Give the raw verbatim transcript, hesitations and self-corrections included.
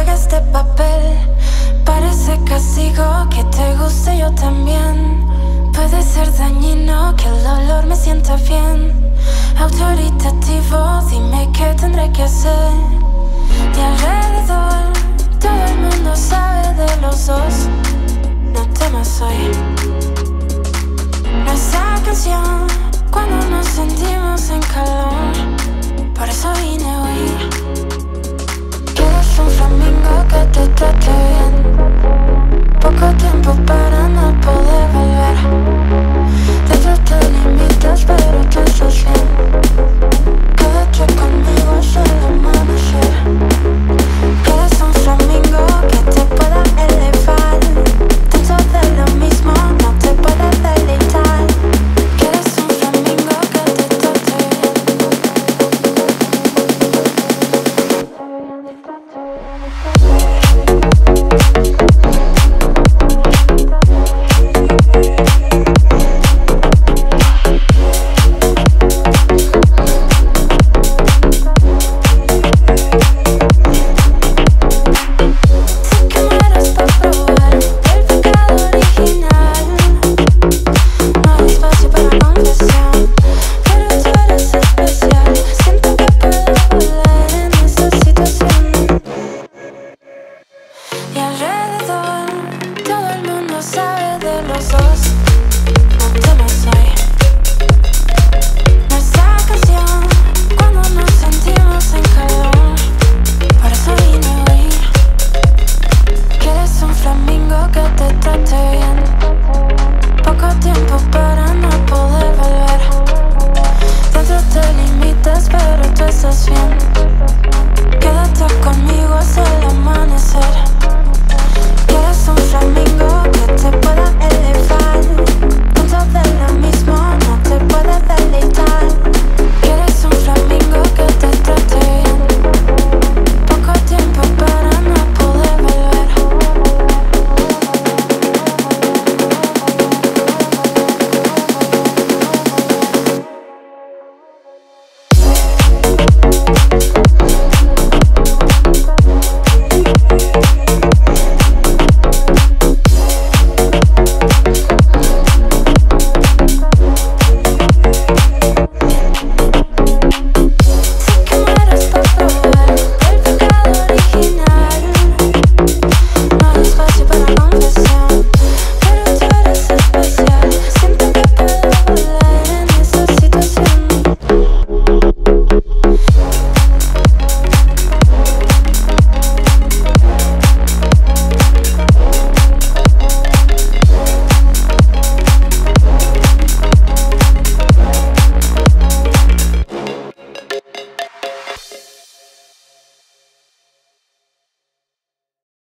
este papel. Parece castigo que te guste yo también. Puede ser dañino que el olor me sienta bien. Autoritativo, dime qué tendré que hacer. De alrededor, todo el mundo sabe de los dos. No temas hoy. Nuestra canción, cuando nos sentimos en calor. Por eso vine hoy. Quieres un flamingo que te trate bien. Poco tiempo para no poder